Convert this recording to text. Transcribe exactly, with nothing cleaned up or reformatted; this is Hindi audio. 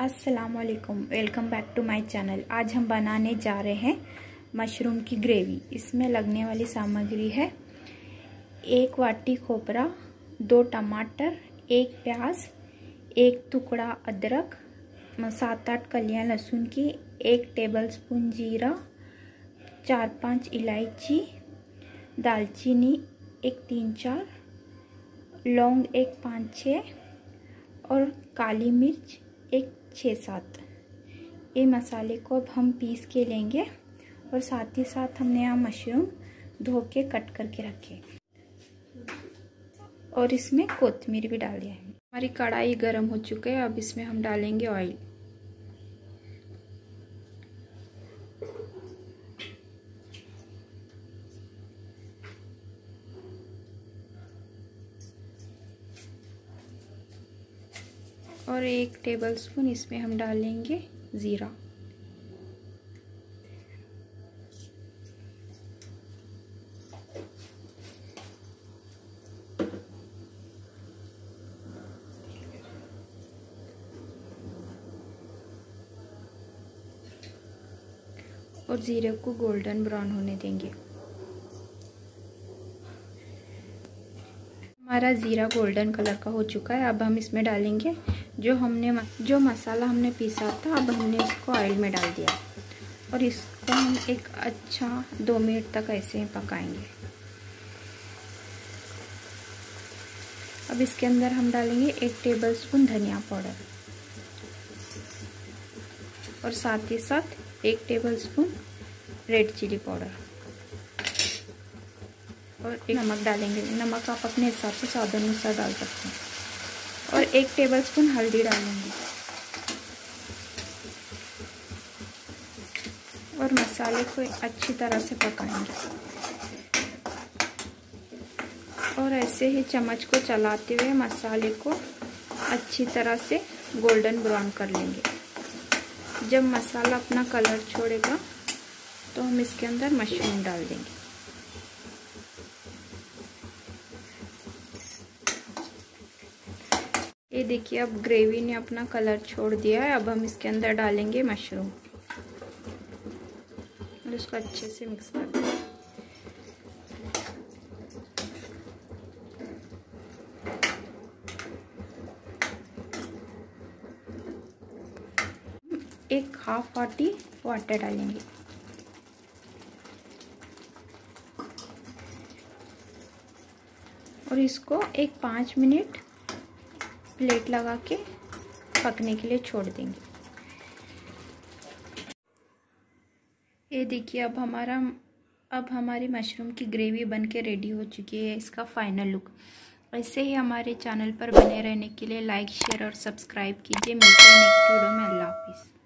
अस्सलामुअलैकुम, welcome back to my channel. आज हम बनाने जा रहे हैं मशरूम की ग्रेवी। इसमें लगने वाली सामग्री है एक वाटी खोपरा, दो टमाटर, एक प्याज, एक टुकड़ा अदरक, सात आठ कलियां लहसुन की, एक टेबलस्पून जीरा, चार पांच इलायची, दालचीनी एक तीन चार, लौंग एक पाँच छः और काली मिर्च एक छः सात। ये मसाले को अब हम पीस के लेंगे और साथ ही साथ हमने यहाँ मशरूम धो के कट करके रखे और इसमें कोथिमीर भी डाल दिया है। हमारी कढ़ाई गर्म हो चुकी है, अब इसमें हम डालेंगे ऑयल। और एक टेबलस्पून इसमें हम डालेंगे ज़ीरा। और ज़ीरे को गोल्डन ब्राउन होने देंगे। हमारा ज़ीरा गोल्डन कलर का हो चुका है। अब हम इसमें डालेंगे जो हमने जो मसाला हमने पीसा था। अब हमने इसको ऑयल में डाल दिया और इसको हम एक अच्छा दो मिनट तक ऐसे ही पकाएंगे। अब इसके अंदर हम डालेंगे एक टेबलस्पून धनिया पाउडर और साथ ही साथ एक टेबलस्पून रेड चिली पाउडर और एक नमक डालेंगे। नमक आप अपने हिसाब से स्वाद अनुसार डाल सकते हैं। और एक टेबलस्पून हल्दी डालेंगे और मसाले को अच्छी तरह से पकाएंगे और ऐसे ही चम्मच को चलाते हुए मसाले को अच्छी तरह से गोल्डन ब्राउन कर लेंगे। जब मसाला अपना कलर छोड़ेगा तो हम इसके अंदर मशरूम डाल देंगे। ये देखिए, अब ग्रेवी ने अपना कलर छोड़ दिया है। अब हम इसके अंदर डालेंगे मशरूम और इसको अच्छे से मिक्स कर देंगे। एक हाफ वाटी वाटर डालेंगे और इसको एक पाँच मिनट प्लेट लगा के पकने के लिए छोड़ देंगे। ये देखिए, अब हमारा अब हमारी मशरूम की ग्रेवी बनके रेडी हो चुकी है। इसका फाइनल लुक। ऐसे ही हमारे चैनल पर बने रहने के लिए लाइक, शेयर और सब्सक्राइब कीजिए। मिलते हैं नेक्स्ट वीडियो में। अल्लाह हाफिज़।